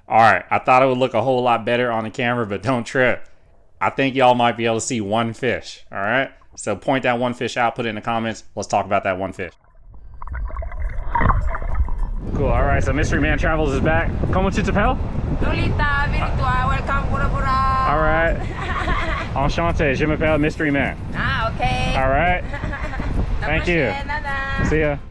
All right, I thought it would look a whole lot better on the camera, but don't trip. I think y'all might be able to see one fish, all right? So point that one fish out, put it in the comments. Let's talk about that one fish. Cool, all right, so Mystery Man Travels is back. Comment tu t'appelles? Lolita, Victoire, welcome, Bora Bora. All right. Enchanté, je m'appelle Mystery Man. Ah, okay. All right. Thank you. See ya.